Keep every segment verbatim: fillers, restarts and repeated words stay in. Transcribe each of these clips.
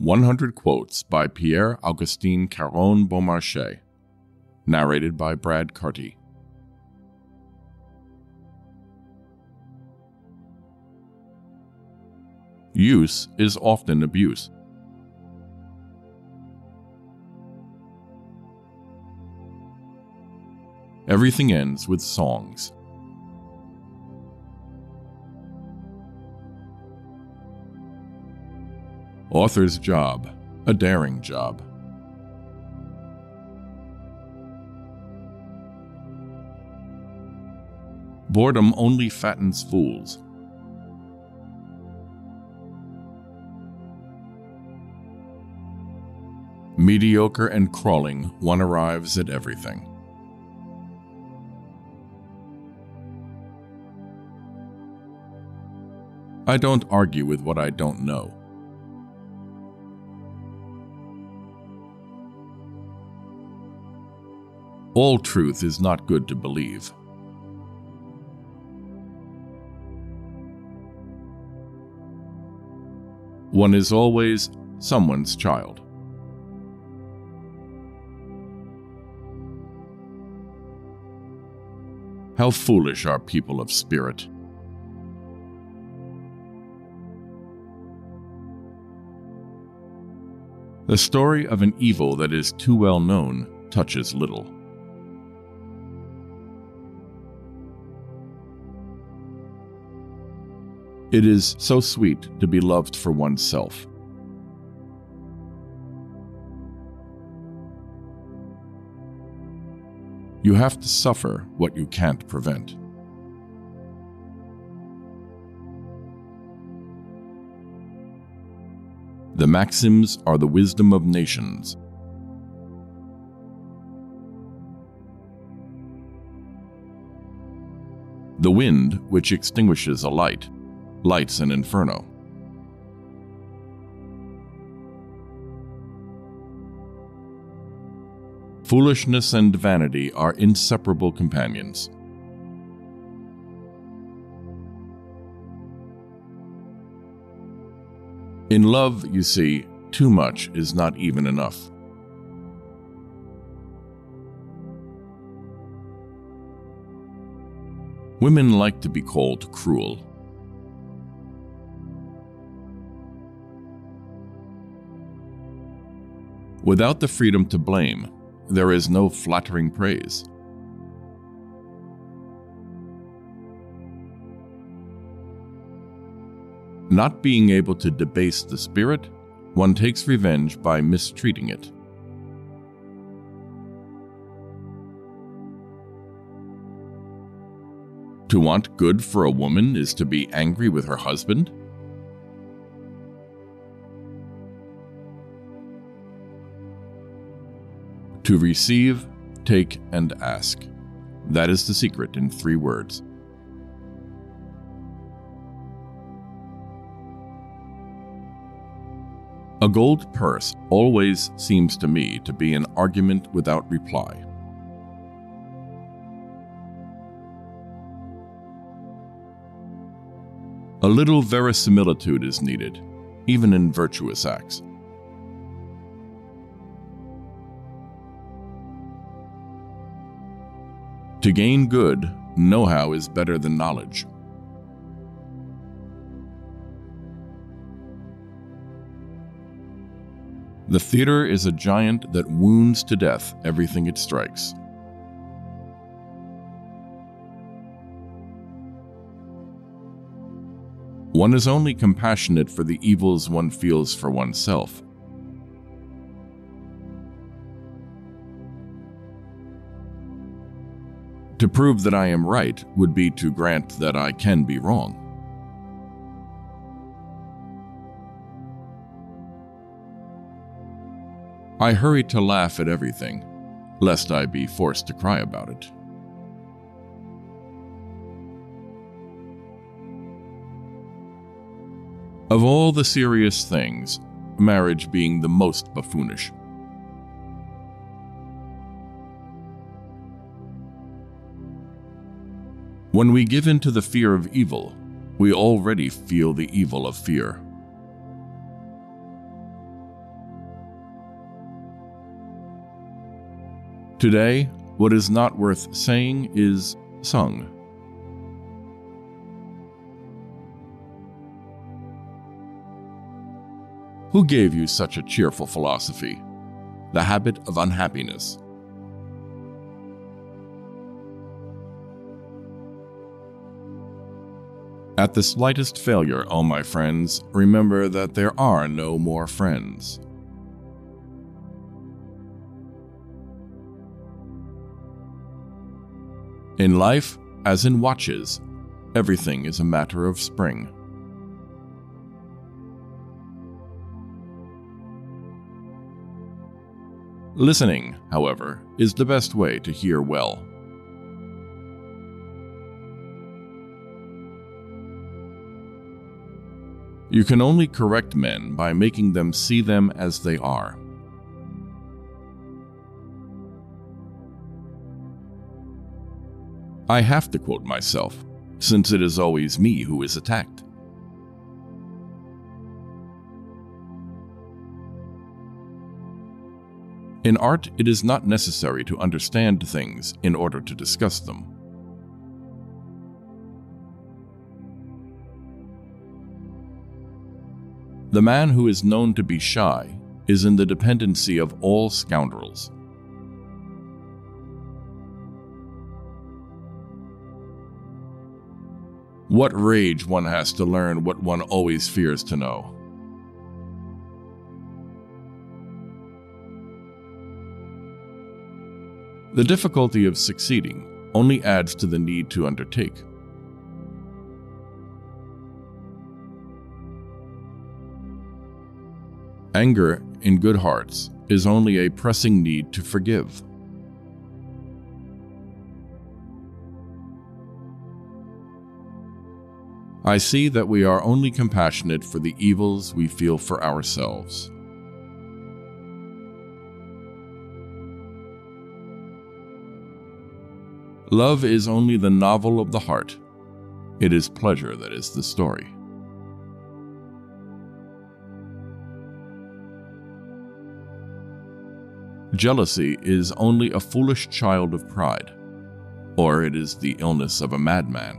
one hundred Quotes by Pierre-Augustin Caron Beaumarchais. Narrated by Brad Carty. Use is often abuse. Everything ends with songs. Author's job, a daring job. Boredom only fattens fools. Mediocre and crawling, one arrives at everything. I don't argue with what I don't know. All truth is not good to believe. One is always someone's child. How foolish are people of spirit. The story of an evil that is too well known touches little. It is so sweet to be loved for oneself. You have to suffer what you can't prevent. The maxims are the wisdom of nations. The wind which extinguishes a light lights an inferno. Foolishness and vanity are inseparable companions. In love, you see, too much is not even enough. Women like to be called cruel. Without the freedom to blame, there is no flattering praise. Not being able to debase the spirit, one takes revenge by mistreating it. To want good for a woman is to be angry with her husband? To receive, take, and ask. That is the secret in three words. A gold purse always seems to me to be an argument without reply. A little verisimilitude is needed, even in virtuous acts. To gain good, know-how is better than knowledge. The theater is a giant that wounds to death everything it strikes. One is only compassionate for the evils one feels for oneself. To prove that I am right would be to grant that I can be wrong. I hurry to laugh at everything, lest I be forced to cry about it. Of all the serious things, marriage being the most buffoonish. When we give in to the fear of evil, we already feel the evil of fear. Today, what is not worth saying is sung. Who gave you such a cheerful philosophy? The habit of unhappiness. At the slightest failure, O my friends, remember that there are no more friends. In life, as in watches, everything is a matter of spring. Listening, however, is the best way to hear well. You can only correct men by making them see them as they are. I have to quote myself, since it is always me who is attacked. In art, it is not necessary to understand things in order to discuss them. The man who is known to be shy is in the dependency of all scoundrels. What rage one has to learn what one always fears to know. The difficulty of succeeding only adds to the need to undertake. Anger in good hearts is only a pressing need to forgive. I see that we are only compassionate for the evils we feel for ourselves. Love is only the novel of the heart. It is pleasure that is the story. Jealousy is only a foolish child of pride, or it is the illness of a madman.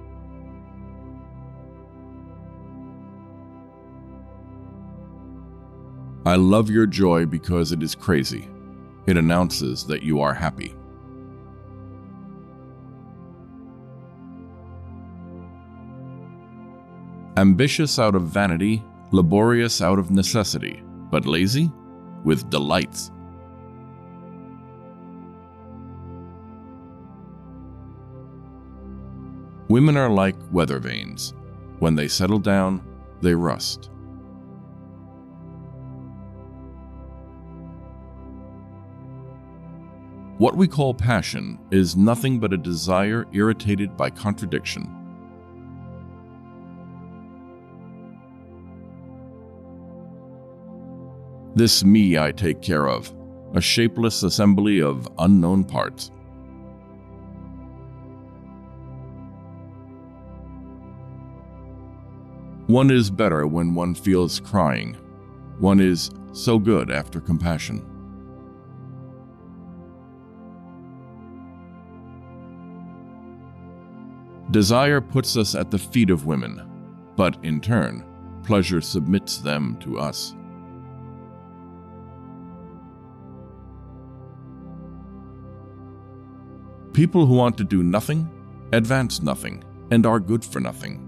I love your joy because it is crazy. It announces that you are happy. Ambitious out of vanity, laborious out of necessity, but lazy with delights. Women are like weather vanes. When they settle down, they rust. What we call passion is nothing but a desire irritated by contradiction. This me I take care of, a shapeless assembly of unknown parts. One is better when one feels crying. One is so good after compassion. Desire puts us at the feet of women, but in turn, pleasure submits them to us. People who want to do nothing, advance nothing, and are good for nothing.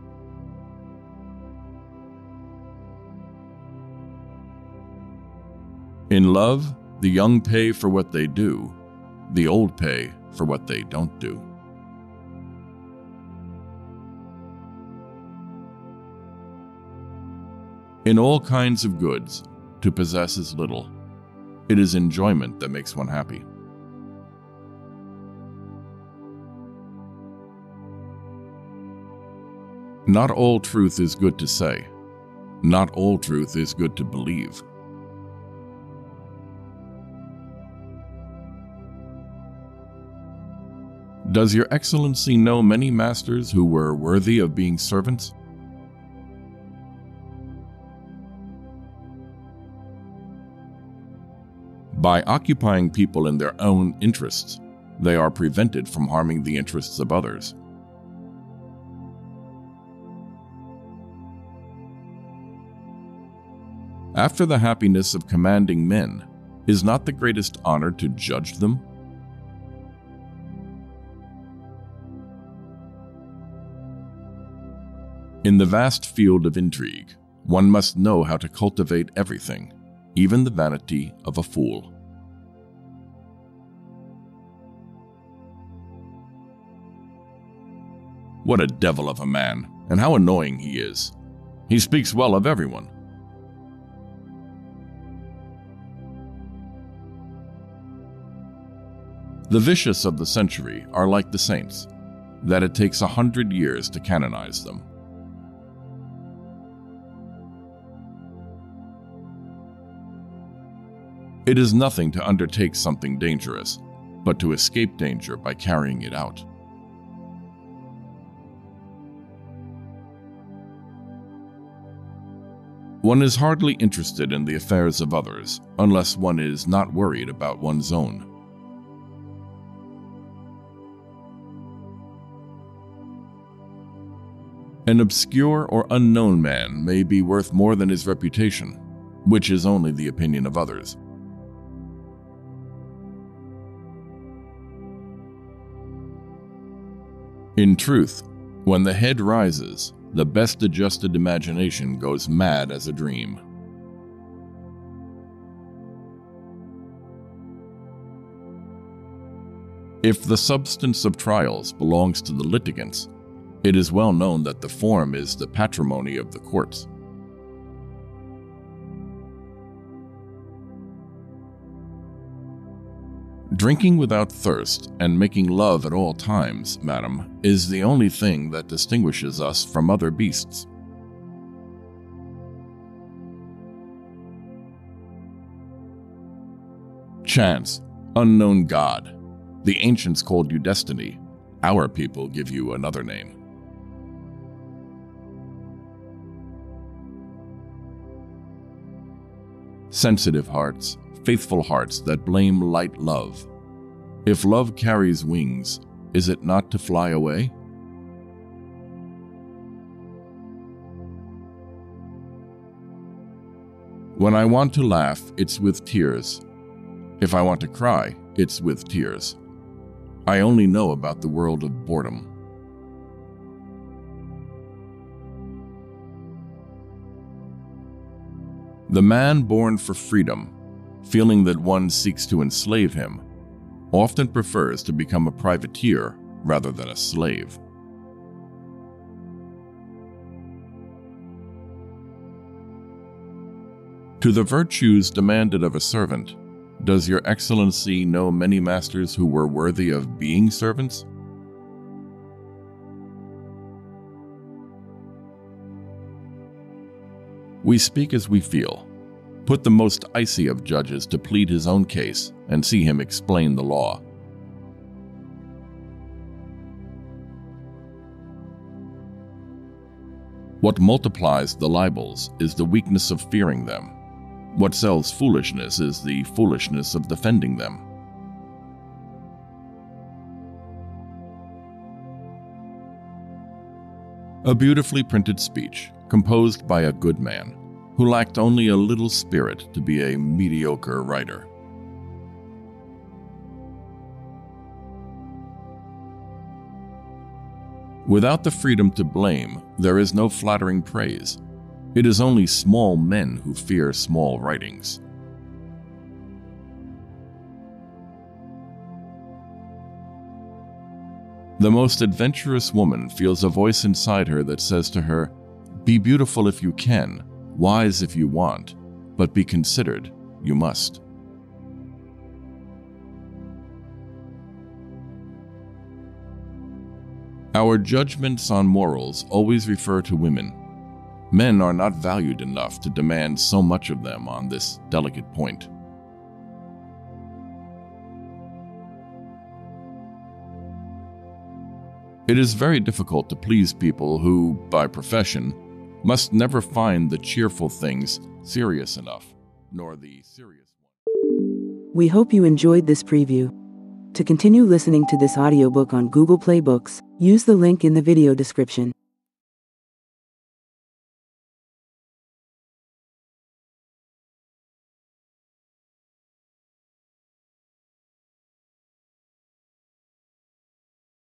In love, the young pay for what they do, the old pay for what they don't do. In all kinds of goods, to possess is little. It is enjoyment that makes one happy. Not all truth is good to say. Not all truth is good to believe. Does Your Excellency know many masters who were worthy of being servants? By occupying people in their own interests, they are prevented from harming the interests of others. After the happiness of commanding men, is not the greatest honor to judge them? In the vast field of intrigue, one must know how to cultivate everything, even the vanity of a fool. What a devil of a man, and how annoying he is. He speaks well of everyone. The vicious of the century are like the saints, that it takes a hundred years to canonize them. It is nothing to undertake something dangerous, but to escape danger by carrying it out. One is hardly interested in the affairs of others unless one is not worried about one's own. An obscure or unknown man may be worth more than his reputation, which is only the opinion of others. In truth, when the head rises, the best adjusted imagination goes mad as a dream. If the substance of trials belongs to the litigants, it is well known that the form is the patrimony of the courts. Drinking without thirst and making love at all times, madam, is the only thing that distinguishes us from other beasts. Chance, unknown God. The ancients called you destiny. Our people give you another name. Sensitive hearts, faithful hearts that blame light love. If love carries wings, is it not to fly away? When I want to laugh, it's with tears. If I want to cry, it's with tears. I only know about the world of boredom. The man born for freedom, feeling that one seeks to enslave him, often prefers to become a privateer rather than a slave. To the virtues demanded of a servant, does your excellency know many masters who were worthy of being servants? We speak as we feel. Put the most icy of judges to plead his own case and see him explain the law. What multiplies the libels is the weakness of fearing them. What sells foolishness is the foolishness of defending them. A beautifully printed speech, composed by a good man, who lacked only a little spirit to be a mediocre writer. Without the freedom to blame, there is no flattering praise. It is only small men who fear small writings. The most adventurous woman feels a voice inside her that says to her, "Be beautiful if you can, wise if you want, but be considered, you must." Our judgments on morals always refer to women. Men are not valued enough to demand so much of them on this delicate point. It is very difficult to please people who, by profession, must never find the cheerful things serious enough, nor the serious ones. We hope you enjoyed this preview. To continue listening to this audiobook on Google Play Books, use the link in the video description.